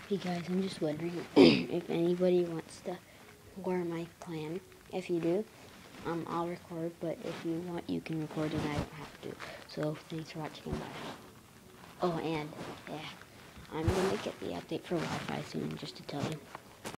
Hey guys, I'm just wondering if anybody wants to wear my plan. If you do, I'll record, but if you want, you can record and I don't have to. So, thanks for watching and bye. Oh, and, yeah, I'm gonna get the update for Wi-Fi soon, just to tell you.